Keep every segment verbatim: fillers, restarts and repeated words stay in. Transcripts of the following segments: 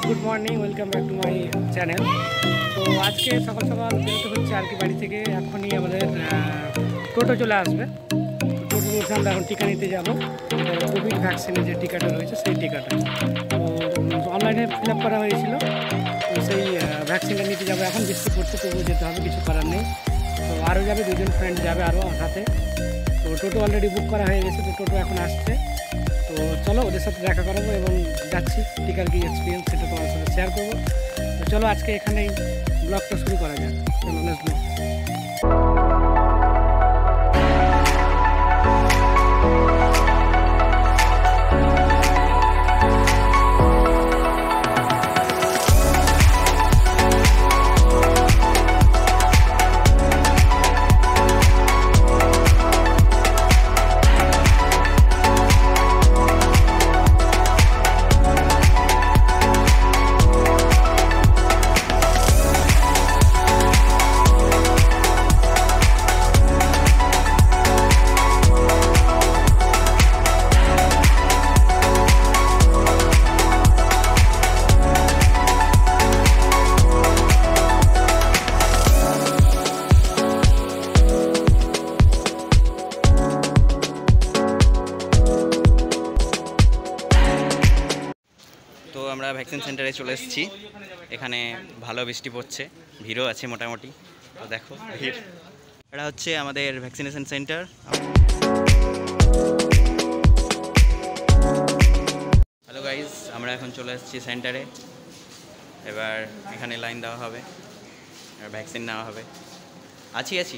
Good morning, welcome back to my channel. তো আজকে সকাল সকাল বেরোতে হচ্ছে আর কি বাড়ি থেকে। এখনই আমাদের টোটো চলে আসবে। টোটো বলছে আমরা এখন টিকা নিতে যাবো, কোভিড ভ্যাকসিনের যে টিকাটা রয়েছে সেই টিকাটা। তো অনলাইনে ফিল আপ করা হয়েছিল, তো সেই ভ্যাকসিনটা নিতে যাবো। এখন বৃষ্টি পড়ছে, তবুও যেতে হবে, কিছু করার নেই। তো আরও যাবে, দুজন ফ্রেন্ড যাবে আরও সাথে। তো টোটো অলরেডি বুক করা হয়ে গেছে, তো টোটো এখন আসছে। তো চলো ওদের সাথে দেখা করাবো এবং যাচ্ছি টিকার কি এক্সপিরিয়েন্স সেটা তোমার সাথে শেয়ার করবো। তো চলো আজকে এখানেই ব্লগটা শুরু করা যাক। চলো লেটস গো। তো আমরা ভ্যাকসিন সেন্টারে চলে এসেছি। এখানে ভালো বৃষ্টি পড়ছে, ভিড়ও আছে মোটামুটি। তো দেখো ভিড়। এটা হচ্ছে আমাদের ভ্যাকসিনেশন সেন্টার। হ্যালো গাইজ, আমরা এখন চলে এসেছি সেন্টারে। এবার এখানে লাইন দেওয়া হবে, এবার ভ্যাকসিন নেওয়া হবে। আছি আছি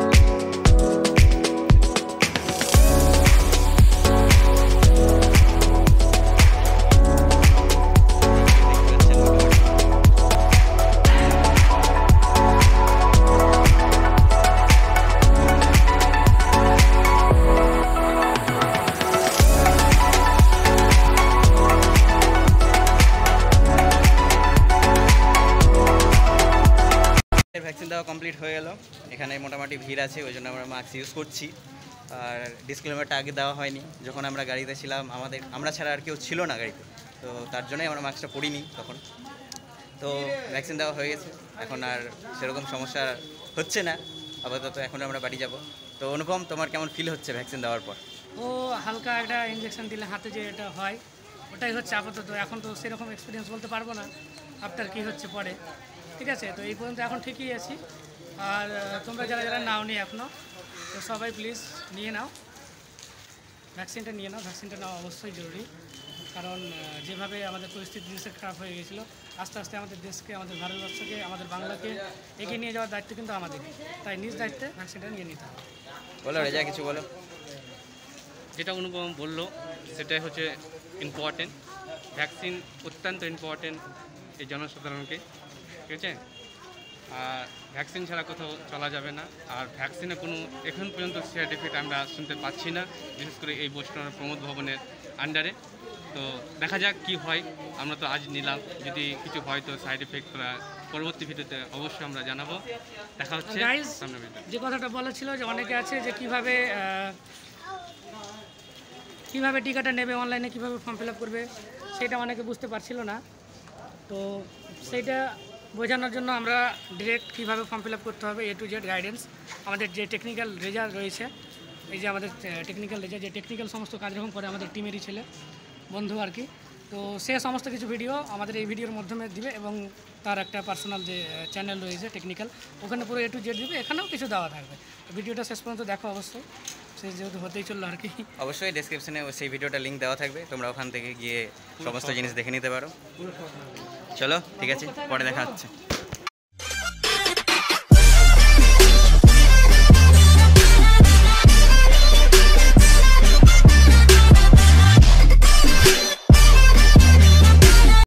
ভ্যাকসিন দেওয়া কমপ্লিট হয়ে গেল। এখানে মোটামুটি ভিড় আছে, ওই জন্য আমরা মাস্ক ইউজ করছি। আর ডিসক্লেমারটা আগে দেওয়া হয়নি, যখন আমরা গাড়িতে ছিলাম আমাদের আমরা ছাড়া আর কেউ ছিল না গাড়িতে, তো তার জন্যই আমরা মাস্কটা পরিনি তখন। তো ভ্যাকসিন দেওয়া হয়ে গেছে, এখন আর সেরকম সমস্যা হচ্ছে না আপাতত। এখন আমরা বাড়ি যাব। তো অনুপম, তোমার কেমন ফিল হচ্ছে ভ্যাকসিন দেওয়ার পর? ও হালকা একটা ইঞ্জেকশন দিলে হাতে যে এটা হয় ওটাই হচ্ছে আপাতত। এখন তো সেরকম এক্সপিরিয়েন্স বলতে পারবো না আফটার কী হচ্ছে পরে। ঠিক আছে, তো এই পর্যন্ত এখন ঠিকই আছি। আর তোমরা যারা যারা নাও নি এখনও, তো সবাই প্লিজ নিয়ে নাও, ভ্যাকসিনটা নিয়ে নাও। ভ্যাকসিনটা নেওয়া অবশ্যই জরুরি, কারণ যেভাবে আমাদের পরিস্থিতি দেশের খারাপ হয়ে গেছিলো, আস্তে আস্তে আমাদের দেশকে, আমাদের ভারতবর্ষকে, আমাদের বাংলাকে এগিয়ে নিয়ে যাওয়ার দায়িত্ব কিন্তু আমাদের। তাই নিজ দায়িত্বে ভ্যাকসিনটা নিয়ে নিতে হবে। বলো রেজা, কিছু বলো। যেটা অনুপম বললো সেটাই হচ্ছে ইম্পর্টেন্ট। ভ্যাকসিন অত্যন্ত ইম্পর্টেন্ট এই জনসাধারণকে, ঠিক আছে? আর ভ্যাকসিন ছাড়া কোথাও চলা যাবে না। আর ভ্যাকসিনে কোনো এখন পর্যন্ত সাইড এফেক্ট আমরা শুনতে পাচ্ছি না, বিশেষ করে এই বৈষ্ণব প্রমোদ ভবনের আন্ডারে। তো দেখা যাক কি হয়। আমরা তো আজ নিলাম, যদি কিছু হয় তো সাইড এফেক্ট পরবর্তী ভিডিওতে অবশ্যই আমরা জানাবো। দেখা হচ্ছে সামনে ভিডিও। যে কথাটা বলা ছিল যে অনেকে আছে যে কীভাবে কীভাবে টিকাটা নেবে, অনলাইনে কীভাবে ফর্ম ফিল আপ করবে, সেটা অনেকে বুঝতে পারছিল না। তো সেইটা বোঝানোর জন্য আমরা ডিরেক্ট কীভাবে ফর্ম ফিল আপ করতে হবে এ টু জেড গাইডেন্স আমাদের যে টেকনিক্যাল রেজাল্ট রয়েছে, এই যে আমাদের টেকনিক্যাল রেজাল্ট, যে টেকনিক্যাল সমস্ত কার্যক্রম করে আমাদের টিমেরই ছেলে বন্ধু আর কি। তো সে সমস্ত কিছু ভিডিও আমাদের এই ভিডিওর মাধ্যমে দিবে, এবং তার একটা পার্সোনাল যে চ্যানেল রয়েছে টেকনিক্যাল, ওখানে পুরো এ টু জেড দিবে। এখানেও কিছু দেওয়া থাকবে। ভিডিওটা শেষ পর্যন্ত দেখো অবশ্যই, সেই যেহেতু হতেই চললো আর কি। অবশ্যই ডেসক্রিপশনে সেই ভিডিওটা লিঙ্ক দেওয়া থাকবে, তোমরা ওখান থেকে গিয়ে সমস্ত জিনিস দেখে নিতে পারো। চলো ঠিক আছে, পরে দেখা হচ্ছে।